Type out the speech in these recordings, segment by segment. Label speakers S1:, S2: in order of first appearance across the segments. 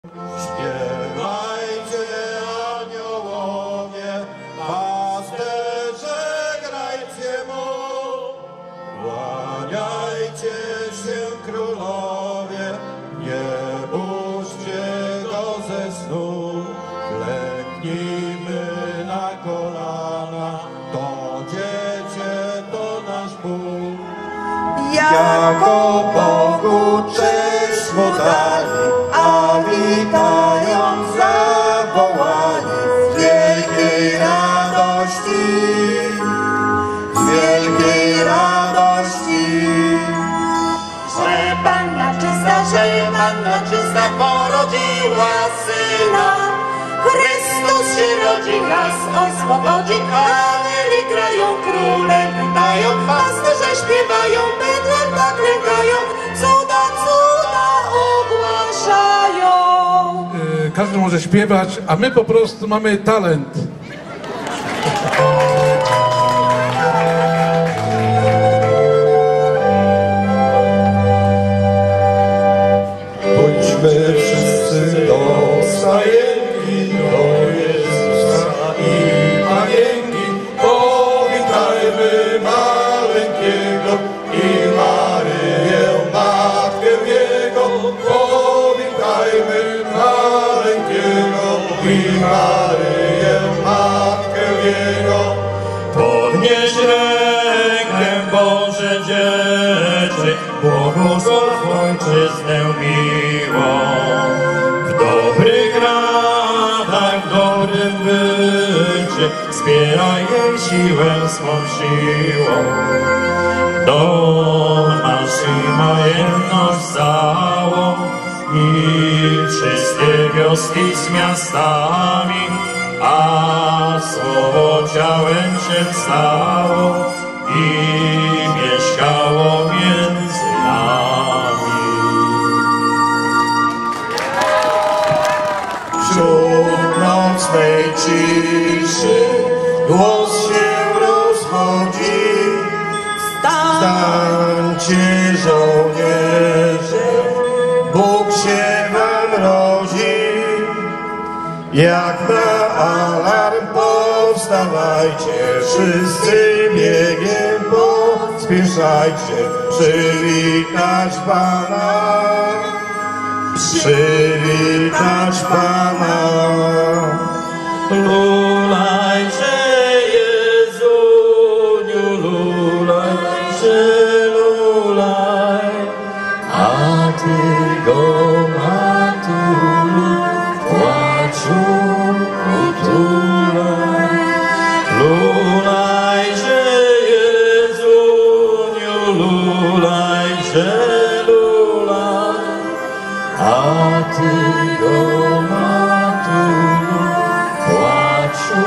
S1: Śpiewajcie aniołowie, pasterze grajcie mu, kłaniajcie się królowie, nie budźcie go ze snu, klęknijmy na kolana, to dziecię to nasz Bóg. Jako Bogu cześć mu dali, a witając zawołani z wielkiej radości, z wielkiej radości.
S2: Że Panna czysta porodziła Syna, Chrystus się rodzi nas, oswobodzi. Anieli grają, króle witają, pasterze śpiewają, bydłem naklękają, cuda ogłaszają.
S3: Każdy może śpiewać, a my po prostu mamy talent.
S1: Bądźmy wszyscy do stajenki, do Jezusa i Panienki. Powitajmy maleńkiego i Maryję, Matkę Jego. Powitajmy maleńkiego i Maryję, Matkę Jego.
S4: Podnieś rękę, Boże dzieci, błogosław Ojczyznę miłą. W dobrych radach, w dobrym bycie, wspieraj jej siłę swą siłą. Dom nasz i majętność całą i wszystkie wioski z miastami, a słowo ciałem się stało i mieszkało między nami.
S1: Wśród nocnej ciszy głos się rozchodzi. Wstańcie, żołnierze, Bóg się wam rodzi. Jak na alarm powstawajcie, wszyscy biegiem pospieszajcie, przywitać Pana, przywitać Pana.
S4: Lulajcie, Jezuniu, lulajcie, lulaj, a Ty go, matulu, płaczu utulaj. Lulajcie, Jezuniu, lulajcie, lulaj, a Ty go, matulu, płaczu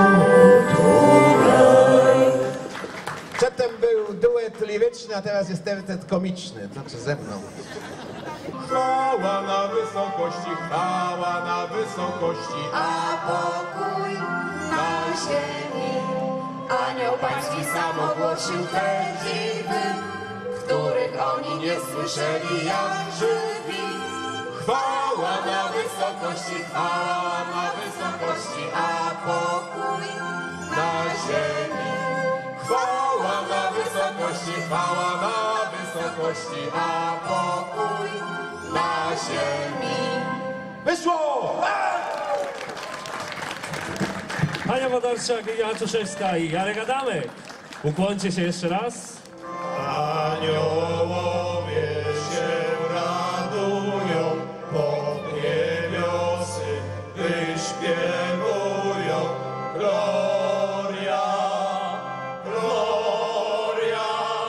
S4: utulaj.
S5: Przedtem był duet liryczny, a teraz jest tercet komiczny. Znaczy ze mną.
S1: Chwała na wysokości, chwała na wysokości,
S2: A pokój na ziemi. Anioł Pański sam ogłosił te dziwy, których oni nie słyszeli jak żywi.
S1: chwała na wysokości, chwała na wysokości,
S2: A pokój
S1: na ziemi. Chwała na wysokości, chwała na wysokości, a pokój na ziemi.
S5: Wyszło!
S6: Ania Wodarczak, Joanna Czuszewska i Jarek Adamek. Ukłońcie się jeszcze raz.
S1: Aniołowie się radują, pod niebiosy wyśpiewują. Gloria, gloria,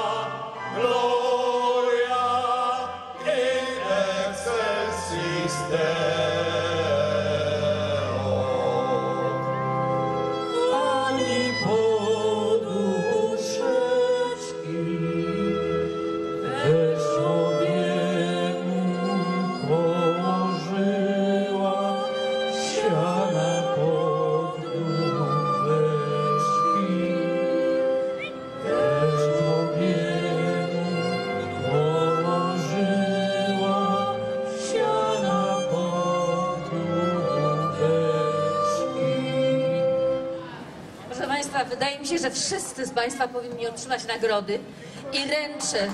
S1: gloria in excelsis Deo.
S4: Ani poduszeczki weź obiegu położyła, siana pod główeczki. Weź obiegu położyła, siana pod
S7: Państwa, wydaje mi się, że wszyscy z Państwa powinni otrzymać nagrody i ręczę,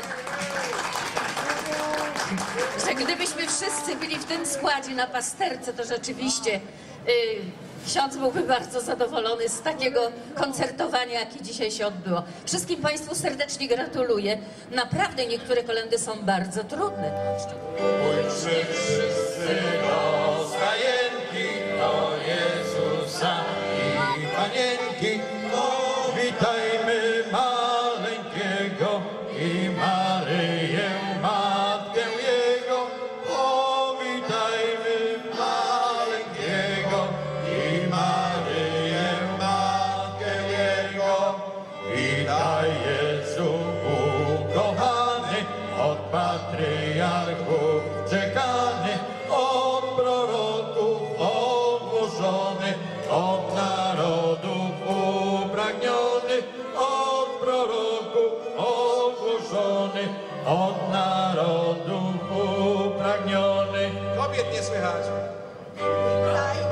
S7: że gdybyśmy wszyscy byli w tym składzie na pasterce, to rzeczywiście ksiądz byłby bardzo zadowolony z takiego koncertowania, jakie dzisiaj się odbyło. Wszystkim Państwu serdecznie gratuluję. Naprawdę niektóre kolędy są bardzo trudne.
S1: Pójdźmy wszyscy do stajenki, do Jezusa i Panienki. Witajmy maleńkiego i Maryję, Matkę Jego. Witajmy maleńkiego i Maryję, Matkę Jego. Witaj Jezu ukochany, od patriarchów czekany, od proroków ogłoszony, od narodów upragniony, od proroków ogłoszony, od narodów upragniony.
S5: Kobiet nie słychać.
S2: Witaj